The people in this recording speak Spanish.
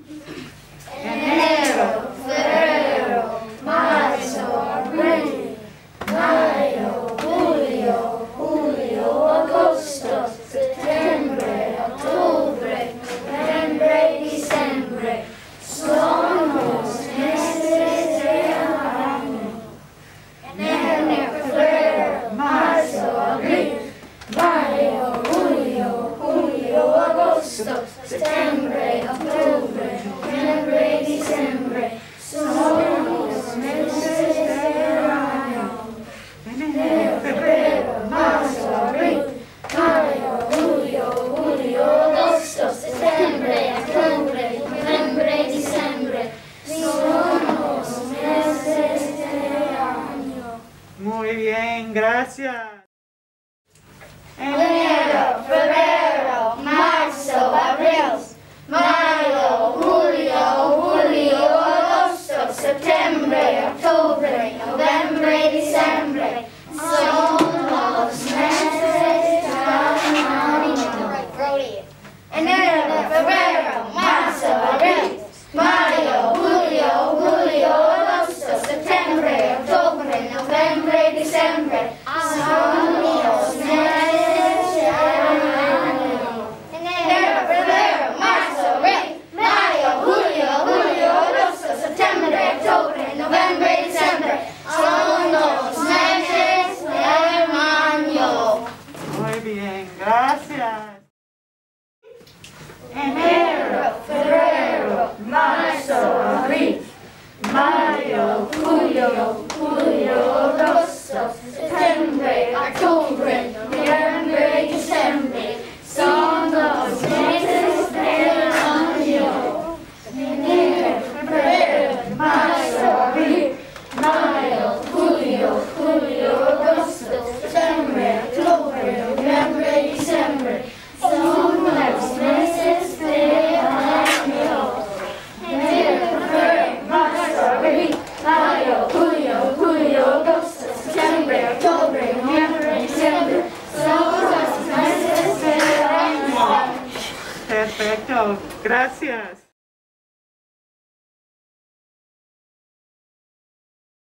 Enero, febrero, marzo, abril, mayo, julio, agosto, septiembre, octubre, noviembre, diciembre. Son los meses del año. Enero, febrero, marzo, abril, mayo, julio, agosto, septiembre, octubre, noviembre, diciembre. Son los meses del año. Enero, febrero, marzo, abril, mayo, julio, agosto, septiembre, octubre, noviembre, diciembre. Son los meses del año. Muy bien, gracias. Enero, febrero, marzo, abril, mayo, julio, agosto, septiembre, octubre, noviembre, diciembre. Son los meses del año. Enero, febrero, marzo, abril, mayo, julio, agosto, septiembre, octubre, noviembre, diciembre. Son los meses del año. Enero, febrero, marzo, abril, mayo, julio, agosto, septiembre, octubre, noviembre, diciembre. Son los meses del año. Muy bien, gracias. Enero, febrero, marzo, abril, mayo, julio, agosto, septiembre, octubre, noviembre, diciembre. Son los meses del año. Enero, febrero, marzo, abril, mayo, julio, agosto, septiembre, octubre, noviembre, diciembre. Son los meses del año. Enero, febrero, marzo, abril, mayo, julio, agosto, septiembre, octubre, noviembre, diciembre. Son los meses del año. Perfecto, gracias.